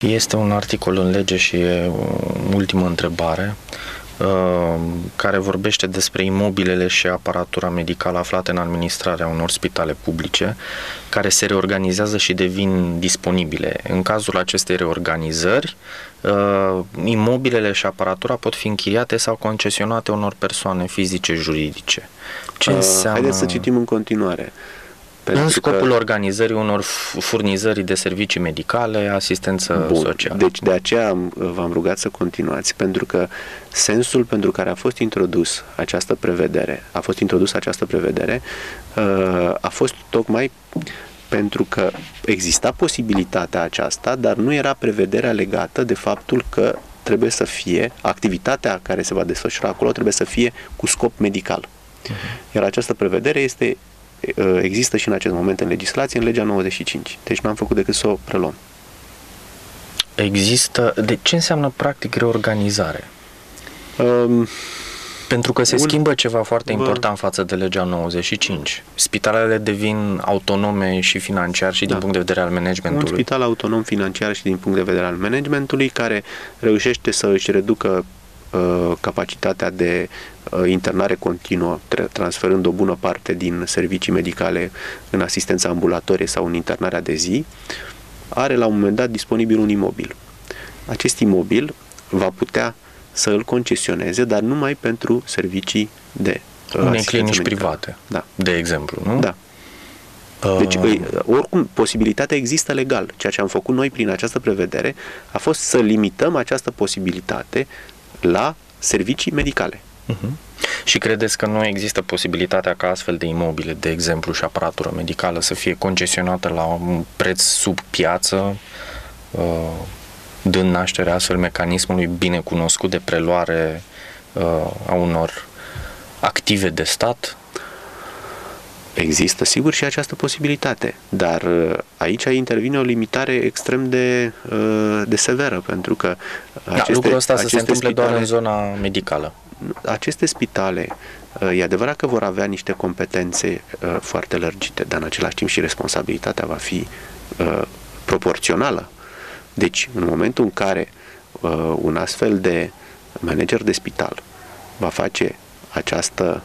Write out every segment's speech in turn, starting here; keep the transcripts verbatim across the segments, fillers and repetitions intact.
Este un articol în lege și e o ultimă întrebare care vorbește despre imobilele și aparatura medicală aflate în administrarea unor spitale publice, care se reorganizează și devin disponibile. În cazul acestei reorganizări, imobilele și aparatura pot fi închiriate sau concesionate unor persoane fizice juridice. Ce înseamnă... Haideți să citim în continuare. În scopul că... organizării unor furnizări de servicii medicale, asistență Bun. socială. Deci de aceea v-am rugat să continuați, pentru că sensul pentru care a fost introdus această prevedere, a fost introdusă această prevedere, a fost tocmai pentru că exista posibilitatea aceasta, dar nu era prevederea legată de faptul că trebuie să fie, activitatea care se va desfășura acolo trebuie să fie cu scop medical. Uh-huh. Iar această prevedere este există și în acest moment în legislație, în legea nouăzeci și cinci. Deci n-am făcut decât să o preluăm. Există... De ce înseamnă practic reorganizare? Um, Pentru că se un, schimbă ceva foarte vă... important față de legea nouăzeci și cinci. Spitalele devin autonome și financiar și din da. punct de vedere al managementului. Un spital autonom financiar și din punct de vedere al managementului, care reușește să își reducă capacitatea de internare continuă, transferând o bună parte din servicii medicale în asistența ambulatorie sau în internarea de zi, are la un moment dat disponibil un imobil. Acest imobil va putea să îl concesioneze, dar numai pentru servicii de unei clinici private, da. de exemplu, nu? Da. Deci, oricum, posibilitatea există legal. Ceea ce am făcut noi prin această prevedere a fost să limităm această posibilitate la servicii medicale. Uh-huh. Și credeți că nu există posibilitatea ca astfel de imobile, de exemplu, și aparatură medicală să fie concesionată la un preț sub piață, dând naștere astfel mecanismului binecunoscut de preluare a unor active de stat? Există, sigur, și această posibilitate, dar aici intervine o limitare extrem de, de severă, pentru că da, aceste, lucrul ăsta să se întâmple spitale, doar în zona medicală. Aceste spitale, e adevărat că vor avea niște competențe foarte lărgite, dar în același timp și responsabilitatea va fi proporțională. Deci, în momentul în care un astfel de manager de spital va face această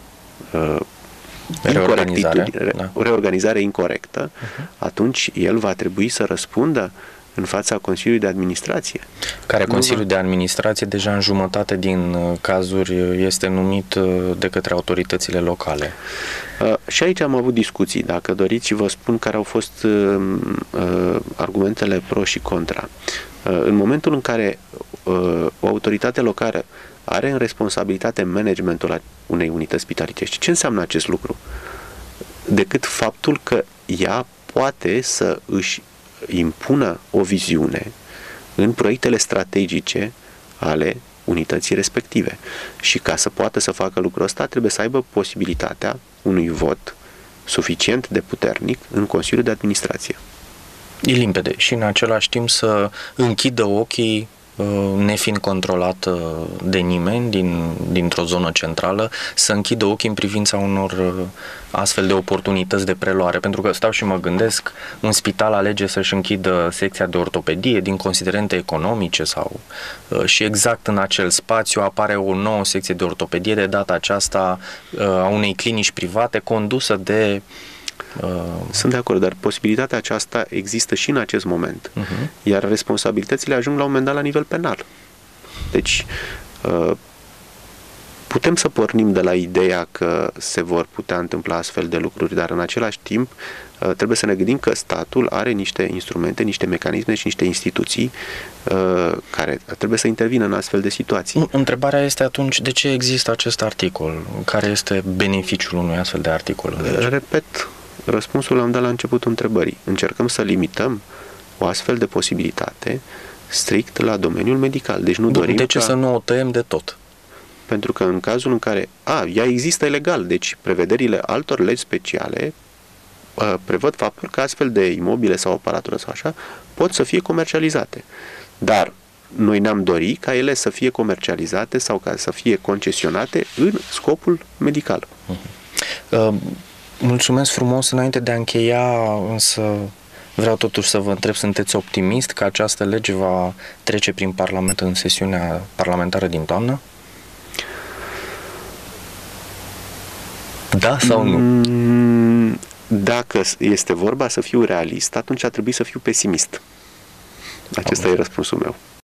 reorganizare, da. o reorganizare incorectă, uh-huh. atunci el va trebui să răspundă în fața Consiliului de Administrație. Care Consiliul de Administrație deja în jumătate din cazuri este numit de către autoritățile locale. Uh, și aici am avut discuții, dacă doriți, și vă spun care au fost uh, uh, argumentele pro și contra. Uh, în momentul în care uh, o autoritate locală are în responsabilitate managementul unei unități spitalicești. Ce înseamnă acest lucru? Decât faptul că ea poate să își impună o viziune în proiectele strategice ale unității respective. Și ca să poată să facă lucrul ăsta, trebuie să aibă posibilitatea unui vot suficient de puternic în Consiliul de Administrație. E limpede. Și în același timp să închidă ochii, nefiind controlată de nimeni din, dintr-o zonă centrală, să închidă ochii în privința unor astfel de oportunități de preluare. Pentru că stau și mă gândesc, un spital alege să-și închidă secția de ortopedie din considerente economice sau și exact în acel spațiu apare o nouă secție de ortopedie, de data aceasta a unei clinici private condusă de Sunt de acord, dar posibilitatea aceasta există și în acest moment. Uh-huh. Iar responsabilitățile ajung la un moment dat la nivel penal. Deci, putem să pornim de la ideea că se vor putea întâmpla astfel de lucruri, dar în același timp trebuie să ne gândim că statul are niște instrumente, niște mecanisme și niște instituții care trebuie să intervină în astfel de situații. Întrebarea este atunci, de ce există acest articol? Care este beneficiul unui astfel de articol? Repet, răspunsul l-am dat la începutul întrebării. Încercăm să limităm o astfel de posibilitate strict la domeniul medical. Deci nu dorim De ce ca... să nu o tăiem de tot? Pentru că în cazul în care... A, ea există legal, deci prevederile altor legi speciale a, prevăd faptul că astfel de imobile sau aparatură sau așa pot să fie comercializate. Dar noi ne-am dorit ca ele să fie comercializate sau ca să fie concesionate în scopul medical. Uh-huh. Uh, mulțumesc frumos. Înainte de a încheia, însă, Vreau totuși să vă întreb, sunteți optimist că această lege va trece prin Parlament în sesiunea parlamentară din toamnă? Da sau nu? Dacă este vorba să fiu realist, atunci ar trebui să fiu pesimist. Acesta e răspunsul meu.